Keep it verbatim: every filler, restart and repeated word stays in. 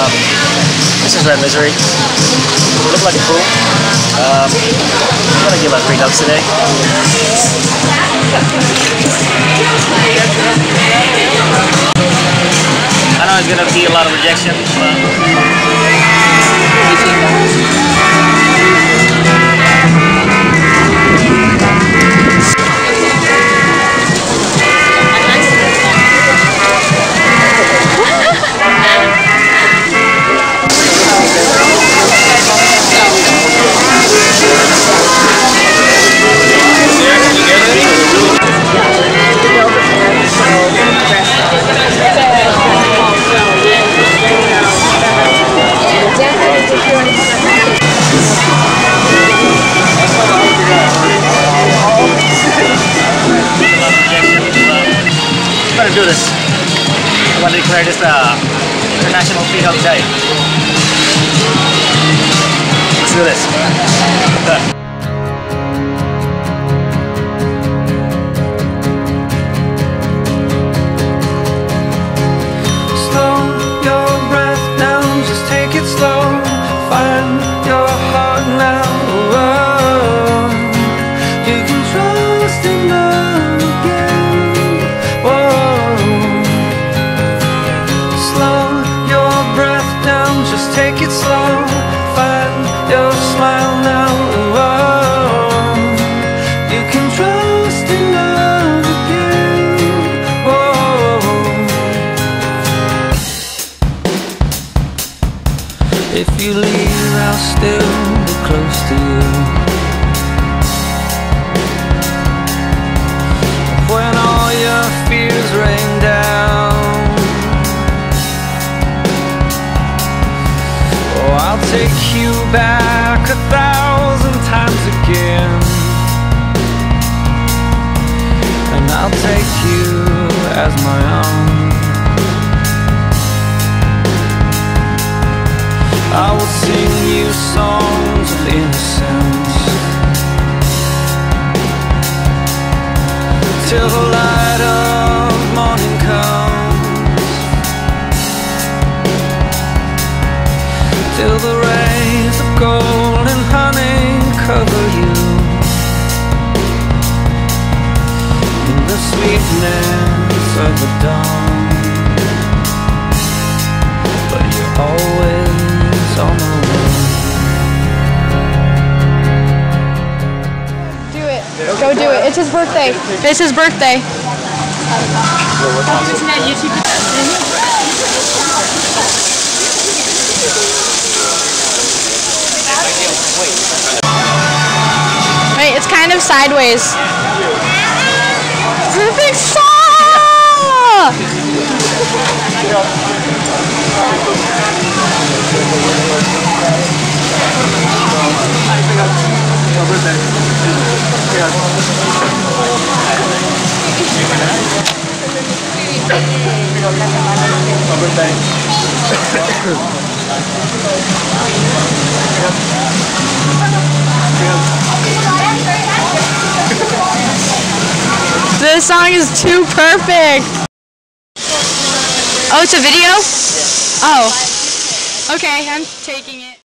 Um, this is Red Misery. Look like a fool. Um, I'm gonna give out free hugs today. I know it's gonna be a lot of rejection, but do this. I want to declare this the uh, International Free Hug Day. Let's do this. Good. Slow your breath down, just take it slow. Find your heart now. Whoa. You can trust in love again. Whoa. Just take it slow, find your smile now. Whoa. You can trust in love again. Whoa. If you leave, I'll still be close to you. When all your fears rain down, I'll take you back a thousand times again, and I'll take you as my own. I will sing you songs of innocence till the light of morning comes, till the rays of gold and honey cover you in the sweetness of the dawn. But you're always on the run. Do it. Go do it. It's his birthday. It's his birthday. Wait, it's kind of sideways. Perfect saw! This song is too perfect. Oh, it's a video? Oh. Okay, I'm taking it.